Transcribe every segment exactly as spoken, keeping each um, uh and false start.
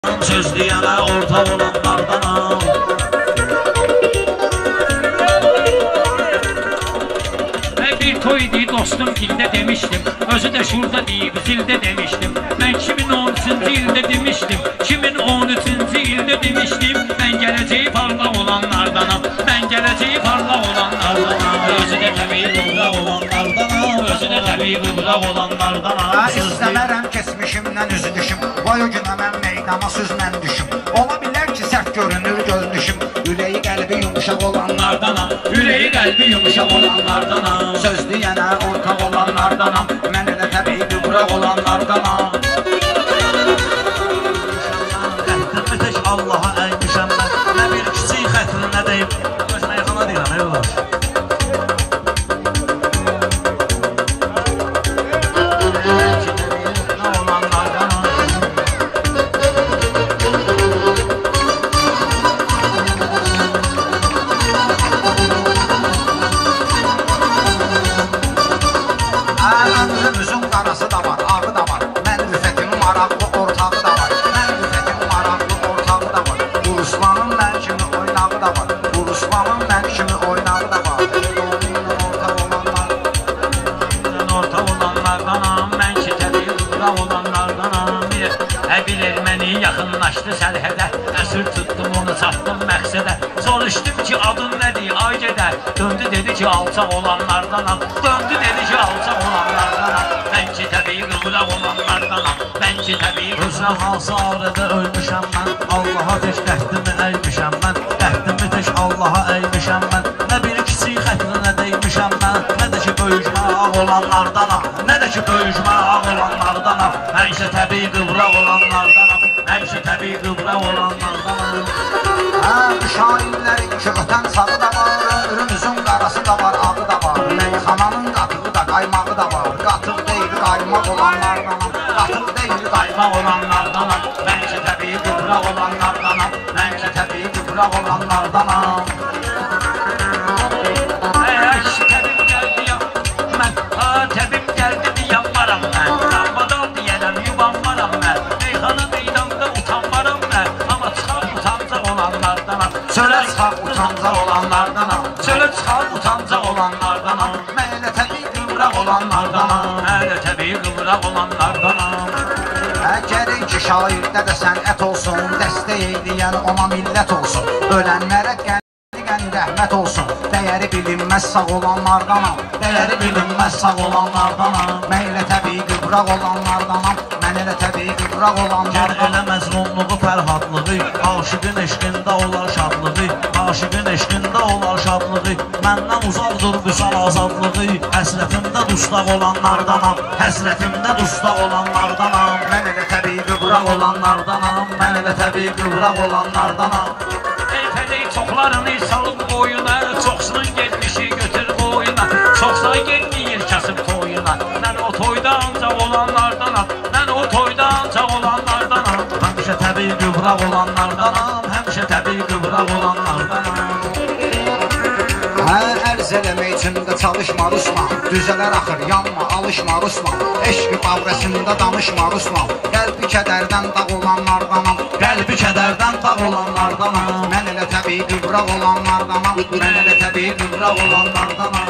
Söz diyene orta olanlardanam. Bir toy deyip dostum gilde demiştim. Özü de şurada deyip zilde demiştim. Ben iki bin on üçüncü ilde demiştim. iki bin on üçüncü ilde demiştim. Ben geleceği parla olanlardanam. Ben geleceği parla olanlardanam. Özü de tabii kıvra olanlardanam. Özü de tabii kıvra olanlardanam. İstəmərəm keçmişimdən üzü düşüm. Vay o günə mən meydana süzmən düşüm. Ola bilər ki səhv görünür göz düşüm. Ürəyi qəlbi yumuşaq olanlardanam. Ürəyi qəlbi yumuşaq olanlardanam. Söz deyənə ortaq olanlardanam. Mən elə təbii qıvraq olanlardanam. Xəttimi tək Allaha əymüşəm mən. Nə bir kiçik xətrinə deyib. Özünə yaxana deyirəm, ey olar. Ömrümüzün qarası da var, ağı da var. Mən rüfətin maraqlı ortağı da var. Mən rüfətin maraqlı ortağı da var. Bu Ruslanın mən kimi oynağı da var. Bu Ruslanın mən kimi oynağı da var. Orta olanlardanam. Mən ki təbii qıvraq olanlardanam. Hə bilir məni yaxınlaşdı sərhədə. Əsir tutdum onu çatdım məqsədə. Soruşdum ki adın nədir ay gedə. Döndü dedi ki alçaq olanlardanam. Döndü dedi ki alçaq olanlardanam. Mən ki təbii qıvraq olanlardanam. Mən ki təbii Özünə hansı arədə ölmüşəm mən. Allaha tək qəhdimi əymüşəm mən. Qəhdimi tək Allaha əymüşəm mən. Nə bir kiçik xətrinə deymişəm mən. Nə də ki böyücmə ağ olanlardanam. Nə də ki böyücmə ağ olanlardanam. Həmişə təbii qıvraq olanlardanam. Həmişə təbii qıvraq olanlardanam. Hə, bu şairlərin ki ötən sağı da var. Ömrümüzün qarası da var, ağı da var. Meyxananın qatığı da, qaymağı da var. Qatıq deyil, qaymaq olanlardanam. Qatıq deyil, qaymaq olanlardanam. Mən ki təbii qıvraq olanlardanam. Mən ki təbii qıvraq olanlardanam. Əş təbib gəldi ya, mən ha təbib gəldi deyəm varam mən. Rambadan deyərəm yubanmaram mən. Meyxana meydanda utanmaram mən. Amma çıxar utancaq olanlardanam. Çölə çıxaq utancaq olanlardanam. Çölə çıxar utancaq olanlardanam. Mən elə təbii qıvraq olanlardanam. Hələ təbii qıvraq olanlardanam. Hə, gərək ki şairdə də sənət olsun. Dəstək eyləyən ona millət olsun. Ölənlərə qəlbən rəhmət olsun. Dəyəri bilinməz sağ olanlardanam. Dəyəri bilinməz sağ olanlardanam. Mən elə təbii qıvraq olanlardanam. Mən elə təbii qıvraq Gər olanlardanam. elə məzmunluğu, fərhadlığı. Aşıqın eşqində olar şadlığı. Aşıqın eşqində olar şadlığı. Məndən uzaqdır vüsal azadlığı. Həsrətimdə dustaq olanlardanam. Həsrətimdə dustaq olanlardanam. Mən elə təbii qıvraq olanlardanam. Mən elə təbii qıvraq olanlardanam. Ey fələk çoxlarını salıb boyuna. Çoxsunun getmişi götür boyuna. Çoxsa getməyir kasıb toyuna. Mən o toyda ancaq olanlardanam. Mən o toyda ancaq olanlardanam. Həmişə təbii qıvraq olanlardanam. Həmişə təbii qıvraq olanlardanam. Hə, ərz eləmək üçün də çalışma Ruslan. Düzələr axır, yanma, alışma Ruslan. Eşqi qavrəsində danışma Ruslan. Qəlbi kədərdən dağ olanlardanam. Qəlbi kədərdən dağ olanlardanam. Mən elə təbii qıvraq olanlardanam. Mən elə təbii qıvraq olanlardanam.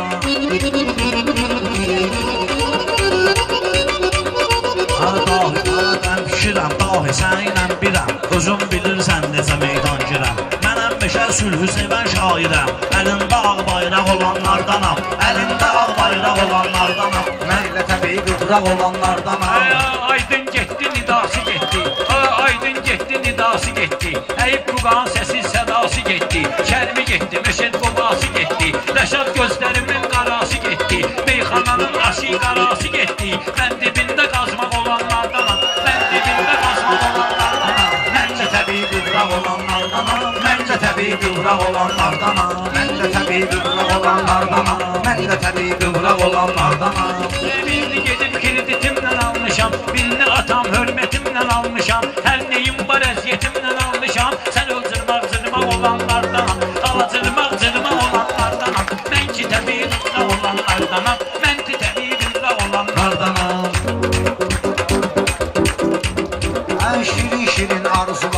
Dahi, dahi, mən fikirəm, dahi, səninlə birəm. Özüm bilirsən necə meydan girəm. Mənəm meşər sülhü sevən şairəm. Əlində ağ bayraq olanlardanam. Əlində ağ bayraq olanlardanam. Mən elə təbii qıvraq olanlardanam. Aydın getdi, nidası getdi. Aydın getdi, nidası getdi. Əyib qurğan səsi, sədası getdi. Kərmi getdi, meşed qobası getdi. Rəşad gözlərimin qarası getdi. Meyxananın aşi qarası getdi. Mən dibində qazmaq olanlardanam. Mən dibində qazmaq olanlardanam. Məncə təbii qıvraq olanlardanam. Məncə təbii qıvraq olanlardanam. Məncə təbii qıvraq olanlardanam. Məncə təbii qıvraq olanlardanam. Birini gedib kreditimlə almışam. Birini atam hörmətimlə almışam. Hər neyim var əziyyətimlə almışam. Sən öl cırmaq cırmaq olanlardanam. Ala cırmaq cırmaq olanlardanam. Mən ki təbii qıvraq olanlardanam. Mən ki təbii qıvraq olanlardanam. Şirin şirin arzu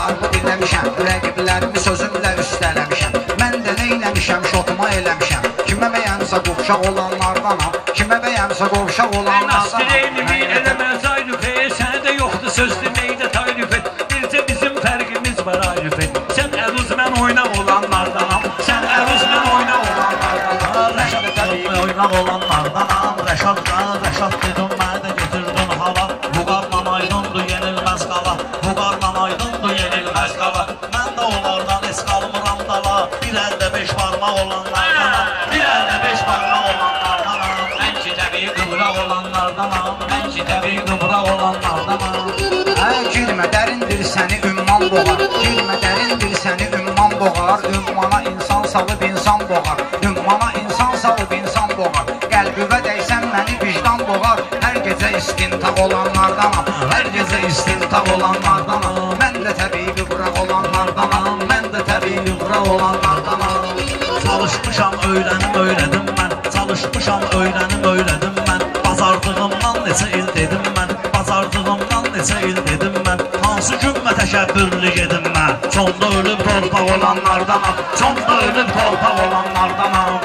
Qovşa qovşa olanlardan Nastireyni eləməz ayrıfə, sənə də yoxdur söz deməkdə tarif et. Bircə bizim fərqimiz var ayrıf et. Sən əluz mən oynaq olanlardanam, sən əluz mən oynaq olanlardanam. Rəşad təbii oynaq olanlardanam. Rəşad da, Rəşad dedim mənə də götürdün hava. Bu qarla aydındır yenilməz qala, bu qarla aydındır yenilməz qala. Mən də onlardan es qalmıram dala, bir əldə beş barmaq olanlardanam, bir əldə beş barmaq olanlardanam. Mən ki təbii qıvraq olanlardanam, mən ki təbii qıvraq olanlardanam. Hə, girmə dərindir səni ümman boğar, girmə dərindir səni ümman boğar. Ümmana insan salıb insan boğar, ümmana insan salıb insan boğar. Qəlbivə dəysən məni vicdan boğar. Hər gecə istintaq olanlardanam, hər gecə istintaq olanlardanam. Mən də təbii qıvraq olanlardanam, mən də təbii qıvraq olanlardanam. Çalışmışam öyrənim öyrədim mən, çalışmışam öyrənim öyrədim mən. Bazardığımdan neçə il dedim mən, bazardığımdan neçə il dedim mən. Hansı gümmə təşəbbürlü gedim mən, sonda ölüb torpaq olanlardanam, sonda ölüb torpaq olanlardanam.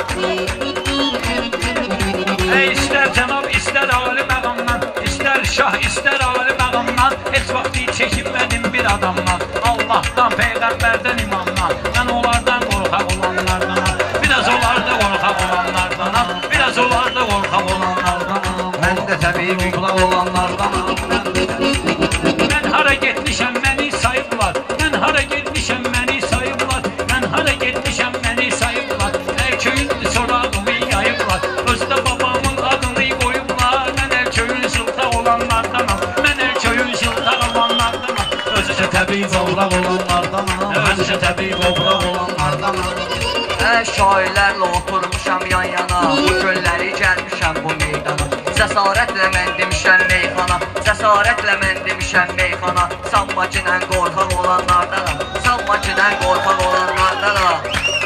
Ey istər cənab, istər ali məqamdan, istər şah, istər ali məqamdan, heç vaxtı çəkinmədim bir adamdan, Allahdan, Peyğəmbərdən, imamdan. Mən onlardan qorxaq olanlardanam, biraz onlarda qorxaq olanlardanam, biraz onlarda qorxaq olanlardanam. Mən də təbii qıvraq olanlardanam. Mən hara getmişəm, məni sayıblar, mən hara getmişəm, məni sayıblar, mən hara getmişəm, məni sayıblar. Hər köyün sorağımı yayıblar, özdə babamın adını qoyublar. Mən hər köyün şıltaq olanlardanam, mən hər köyün şıltaq olanlardanam. Özü təbii qovraq olanlardanam, özü təbii qovraq olanlardanam. Mən şairlərlə oturmuşam yan yana, bu günləri gəlmişəm bu meydana. Cəsarətlə mən demişəm meyxana, cəsarətlə mən demişəm meyxana. Sanma ki, mən qorxaq olanlardanam, sanma ki, mən qorxaq olanlardanam.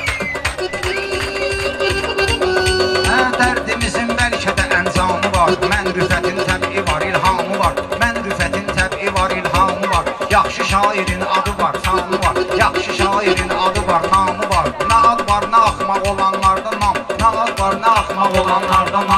Hə, dərdimizin bəlkə də əncamı var. Mən rüfətin təbii var, ilhamı var. Mən rüfətin təbii var, ilhamı var. Yaxşı şairin adı var, samı var. Yaxşı şairin adı var, namı var. Nə ad var, nə axmaq olanlardan nam, nə ad var, nə axmaq olanlardan nam.